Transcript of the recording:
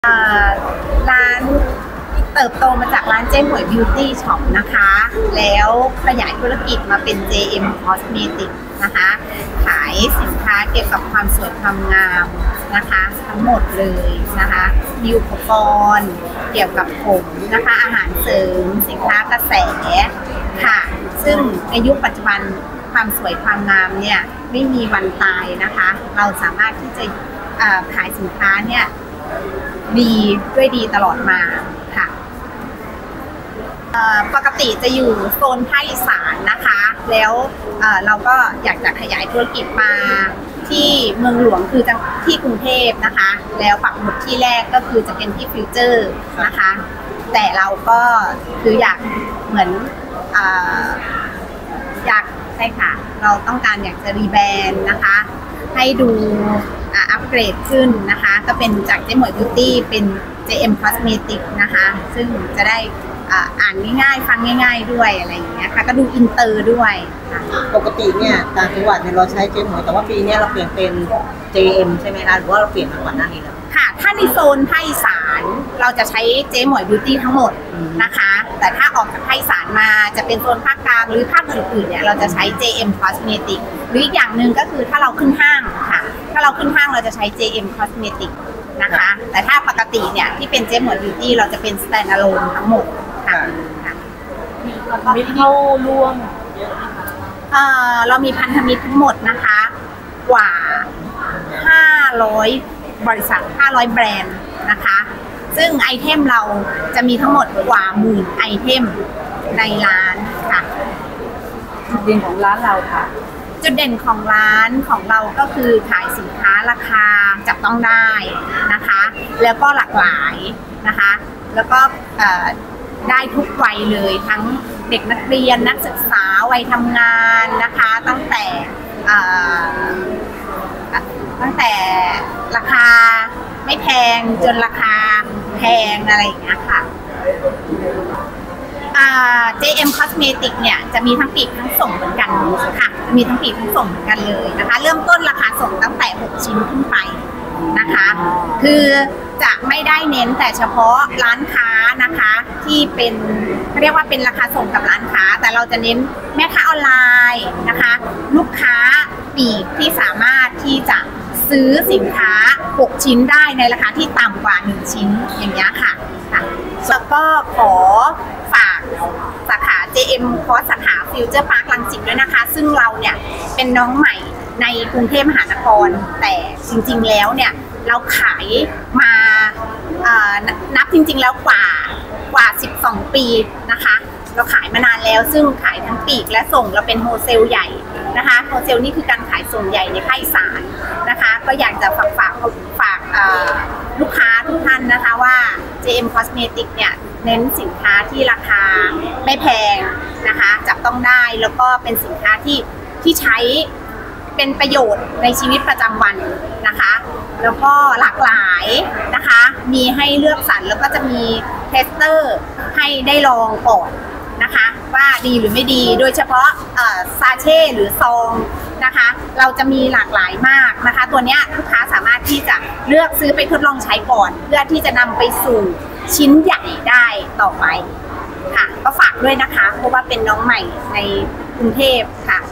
ร้านเติบโตมาจากร้านเจ๊หมวยบิวตี้ช็อปนะคะแล้วขยายธุรกิจมาเป็น JM Cosmetics นะคะขายสินค้าเกี่ยวกับความสวยความงามนะคะทั้งหมดเลยนะคะมีอุปกรณ์เกี่ยวกับผมนะคะอาหารเสริมสินค้ากระแสค่ะซึ่งในยุคปัจจุบันความสวยความงามเนี่ยไม่มีวันตายนะคะเราสามารถที่จะขายสินค้าเนี่ยดีด้วยดีตลอดมาค่ะปกติจะอยู่โซนภาคอีสานนะคะแล้วเราก็อยากจะขยายธุรกิจมาที่เมืองหลวงคือที่กรุงเทพนะคะแล้วปักหมุดที่แรกก็คือจะเป็นที่ฟิวเจอร์นะคะแต่เราก็คืออยากเหมือนอยากใช่ค่ะเราต้องการอยากจะรีแบรนด์นะคะให้ดูอัปเกรดขึ้นนะคะก็เป็นจากเจ๊หมวยบิวตี้เป็น JM Cosmetics นะคะซึ่งจะได้อ่านง่ายๆฟังง่ายๆด้วยอะไรอย่างเงี้ยค่ะก็ดูอินเตอร์ด้วยปกติเนี่ยต่างจังหวัดเนี่ยเราใช้เจ๊หมวยแต่ว่าปีนี้เราเปลี่ยนเป็น JM ใช่ไหมคะหรือว่าเราเปลี่ยนมาก่อนหน้านี้แล้วค่ะถ้าในโซนภาคอีสานเราจะใช้เจ๊หมวยบิวตี้ทั้งหมดนะคะแต่ถ้าออกจากภาคอีสานมาจะเป็นโซนภาคกลางหรือภาคอื่นๆเนี่ยเราจะใช้ JM Cosmetics หรืออีกอย่างหนึ่งก็คือถ้าเราขึ้นห้างค่ะถ้าเราขึ้นห้างเราจะใช้ JM Cosmetics นะคะแต่ถ้าปกติเนี่ยที่เป็นเจ๊หมวยบิวตี้เราจะเป็น standalone ทั้งหมดค่ะมีพันธมิตรเข้าร่วมเยอะไหมคะเรามีพันธมิตรทั้งหมดนะคะกว่า500บริษัท500แบรนด์นะคะซึ่งไอเทมเราจะมีทั้งหมดกว่าหมื่นไอเทมในร้านค่ะจุดเด่นของร้านเราค่ะจุดเด่นของร้านของเราก็คือขายสินค้าราคาจับต้องได้นะคะแล้วก็หลากหลายนะคะแล้วก็ได้ทุกวัยเลยทั้งเด็กนักเรียนนักศึกษาวัยทำงานนะคะตั้งแต่ราคาไม่แพงจนราคาแพงอะไรอย่างเงี้ยค่ะJM Cosmetics เนี่ยจะมีทั้งปลีกทั้งส่งเหมือนกันค่ะมีทั้งปลีกทั้งส่งเหมือนกันเลยนะคะเริ่มต้นราคาส่งตั้งแต่6ชิ้นขึ้นไปนะคะคือจะไม่ได้เน้นแต่เฉพาะร้านค้านะคะที่เป็นเรียกว่าเป็นราคาส่งกับร้านค้าแต่เราจะเน้นแม่ค้าออนไลน์นะคะลูกค้าปลีกที่สามารถที่จะซื้อสินค้า6ชิ้นได้ในราคาที่ต่ำกว่า1ชิ้นอย่างเงี้ยค่ะแล้วก็ขอฝากสาขา JM Cos สาขาฟิวเจอร์พาร์ครังสิตด้วยนะคะซึ่งเราเนี่ยเป็นน้องใหม่ในกรุงเทพมหานครแต่จริงๆแล้วเนี่ยเราขายมานับจริงๆแล้วกว่า12 ปีนะคะเราขายมานานแล้วซึ่งขายทั้งปลีกและส่งเราเป็นโฮเซลใหญ่นะคะโฮเซลนี่คือการขายส่งใหญ่ในภาคอีสานนะคะก็อยากจะฝากลูกค้าทุกท่านนะคะว่า JM Cosmetics เนี่ยเน้นสินค้าที่ราคาไม่แพงนะคะจับต้องได้แล้วก็เป็นสินค้าที่ใช้เป็นประโยชน์ในชีวิตประจำวันนะคะแล้วก็หลากหลายนะคะมีให้เลือกสรรแล้วก็จะมีเทสเตอร์ให้ได้ลองก่อนนะคะว่าดีหรือไม่ดีโดยเฉพาะซาเช่หรือซองนะคะเราจะมีหลากหลายมากนะคะตัวนี้ลูกค้าสามารถที่จะเลือกซื้อไปทดลองใช้ก่อนเพื่อที่จะนำไปสู่ชิ้นใหญ่ได้ต่อไปค่ะก็ฝากด้วยนะคะเพราะว่าเป็นน้องใหม่ในกรุงเทพค่ะ